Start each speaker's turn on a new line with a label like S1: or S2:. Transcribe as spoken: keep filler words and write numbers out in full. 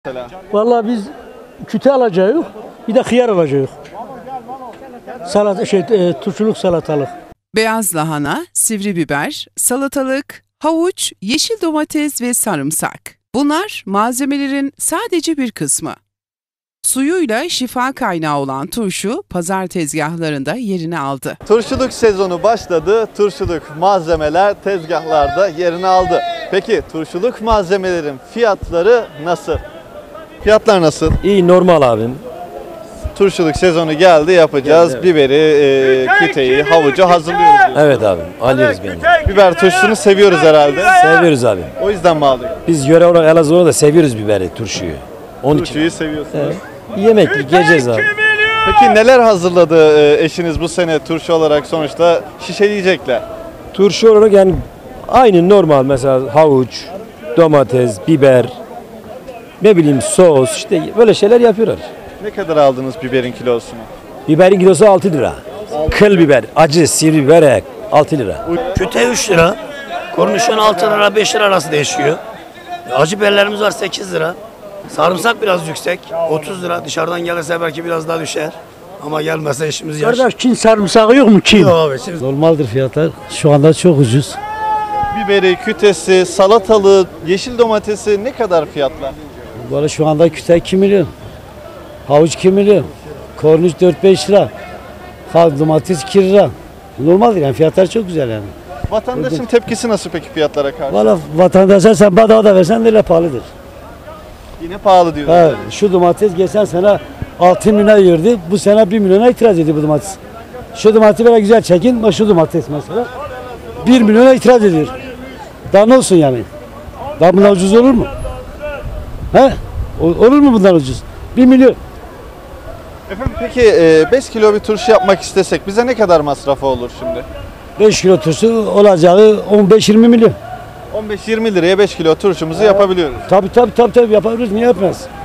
S1: Mesela.
S2: Vallahi biz küte alacağız, bir de hıyar alacağız. Salata, şey, e, turşuluk salatalık.
S3: Beyaz lahana, sivri biber, salatalık, havuç, yeşil domates ve sarımsak. Bunlar malzemelerin sadece bir kısmı. Suyuyla şifa kaynağı olan turşu pazar tezgahlarında yerini aldı.
S1: Turşuluk sezonu başladı. Turşuluk malzemeler tezgahlarda yerini aldı. Peki turşuluk malzemelerin fiyatları nasıl? Fiyatlar nasıl?
S4: İyi, normal abim.
S1: Turşuluk sezonu geldi, yapacağız.
S4: Evet.
S1: Biberi, e, küteyi, havucu hazırlıyoruz.
S4: Evet abim, alıyoruz beni.
S1: Biber turşusunu seviyoruz herhalde.
S4: Seviyoruz abim.
S1: O yüzden mi aldık?
S4: Biz yöre olarak Elazığ'da da seviyoruz biberi, turşuyu. Onun
S1: Turşuyu
S4: için.
S1: seviyorsunuz.
S4: Evet. Yemeklik yiyeceğiz abi.
S1: Peki neler hazırladı e, eşiniz bu sene turşu olarak, sonuçta şişeleyecekler?
S4: Turşu olarak yani aynı normal, mesela havuç, domates, biber, ne bileyim sos, işte böyle şeyler yapıyorlar.
S1: Ne kadar aldınız biberin kilosunu?
S4: Biberin kilosu altı lira. Kıl biber, acı, sivri biber altı lira.
S5: Küte üç lira. Kornişon altı lira beş lira arası değişiyor. Acı biberlerimiz var sekiz lira. Sarımsak biraz yüksek. otuz lira. Dışarıdan gelirse belki biraz daha düşer. Ama gelmezse işimiz yaş.
S2: Kardeş Çin sarımsağı yok mu Çin?
S5: Yok abi şimdi.
S2: Normaldir fiyatlar. Şu anda çok ucuz.
S1: Biberi, kütesi, salatalığı, yeşil domatesi ne kadar fiyatlar?
S2: Böyle şu anda küte iki milyon. Havuç iki milyon. Korniş dört beş lira. Hal domates iki lira. Normaldir yani, fiyatlar çok güzel yani.
S1: Vatandaşın tepkisi nasıl peki fiyatlara karşı?
S2: Valla vatandaşa sen bedava da versen de öyle pahalıdır.
S1: Yine pahalı diyoruz.
S2: Ha, şu domates geçen sene altı milyona yiyordu. Bu sene bir milyona itiraz ediyor bu domates. Şu domatesi böyle güzel çekin. Bak şu domates mesela bir milyona itiraz ediyor. Daha ne olsun yani? Daha bundan ucuz olur mu? He? O- Olur mu bundan ucuz? bir milyon.
S1: Efendim peki beş kilo bir turşu yapmak istesek bize ne kadar masrafı olur şimdi?
S2: beş kilo turşu olacağı on beş yirmi milyon.
S1: on beş yirmi liraya beş kilo turşumuzu yapabiliyoruz.
S2: Tabii tabii tabii tabii yapabiliriz. Niye yapmaz?